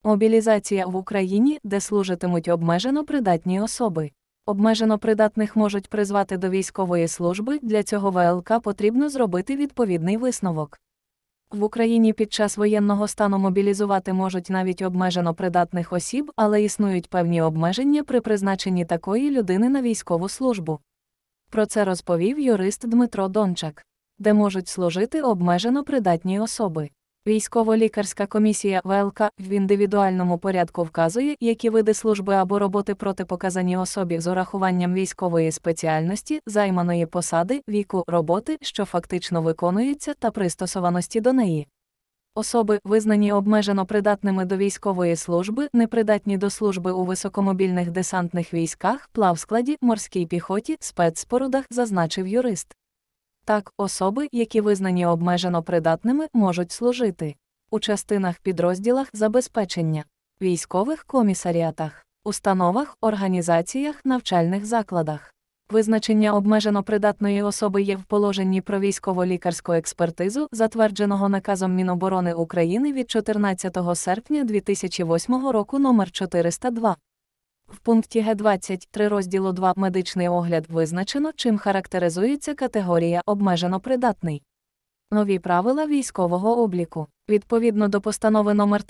Мобілізація в Україні, де служитимуть обмежено придатні особи. Обмежено придатних можуть призвати до військової служби, для цього ВЛК потрібно зробити відповідний висновок. В Україні під час воєнного стану мобілізувати можуть навіть обмежено придатних осіб, але існують певні обмеження при призначенні такої людини на військову службу. Про це розповів юрист Дмитро Дончак. Де можуть служити обмежено придатні особи. Військово-лікарська комісія ВЛК в індивідуальному порядку вказує, які види служби або роботи протипоказані особі з урахуванням військової спеціальності, займаної посади, віку, роботи, що фактично виконується, та пристосованості до неї. Особи, визнані обмежено придатними до військової служби, непридатні до служби у високомобільних десантних військах, плавскладі, морській піхоті, спецспорудах, зазначив юрист. Так, особи, які визнані обмежено придатними, можуть служити у частинах-підрозділах забезпечення, військових комісаріатах, установах, організаціях, навчальних закладах. Визначення обмежено придатної особи є в положенні про військово-лікарську експертизу, затвердженого наказом Міноборони України від 14 серпня 2008 року номер 402. В пункті Г23 розділу 2 «Медичний огляд» визначено, чим характеризується категорія «обмежено придатний». Нові правила військового обліку. Відповідно до постанови номер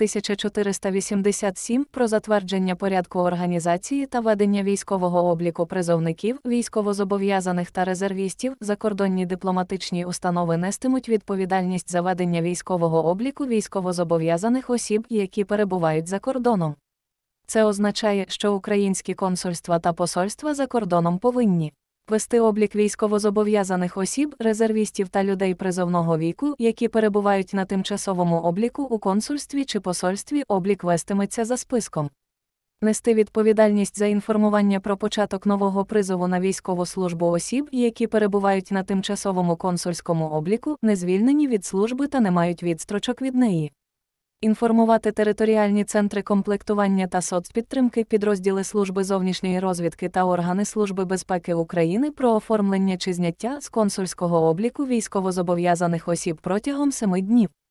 1487 про затвердження порядку організації та ведення військового обліку призовників, військовозобов'язаних та резервістів, закордонні дипломатичні установи нестимуть відповідальність за ведення військового обліку військовозобов'язаних осіб, які перебувають за кордоном. Це означає, що українські консульства та посольства за кордоном повинні вести облік військовозобов'язаних осіб, резервістів та людей призовного віку, які перебувають на тимчасовому обліку у консульстві чи посольстві, облік вестиметься за списком. Нести відповідальність за інформування про початок нового призову на військову службу осіб, які перебувають на тимчасовому консульському обліку, не звільнені від служби та не мають відстрочок від неї. Інформувати територіальні центри комплектування та соцпідтримки, підрозділи Служби зовнішньої розвідки та органи Служби безпеки України про оформлення чи зняття з консульського обліку військовозобов'язаних осіб протягом 7 днів.